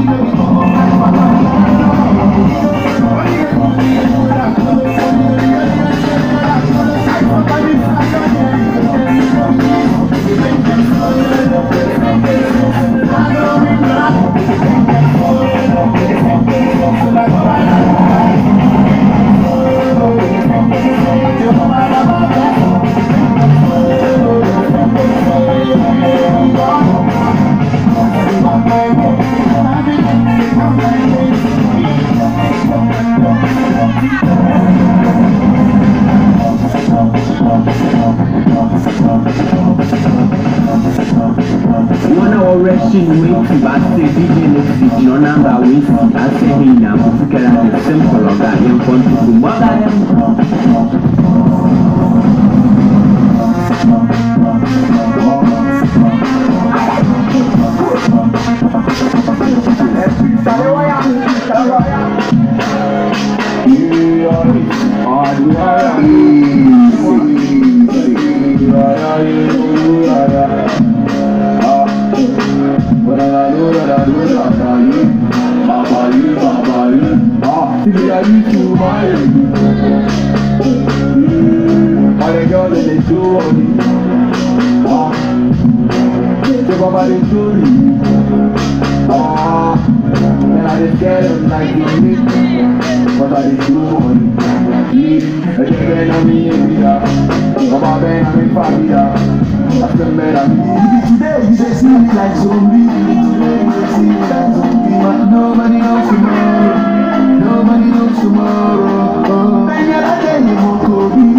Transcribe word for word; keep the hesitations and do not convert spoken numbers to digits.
Rushing way to I say D J next no number with I say hey now music like a simple or got in front of you what I am I used to my all the girls in the show ah, the baba they show me ah, and I just get them like you need but I just show money I just been on me in the baba been on me family I still been on me today you just see me like zombie today you just see me like zombie but nobody knows tomorrow. Nobody knows tomorrow. Oh, and you're not anymore, Kobe.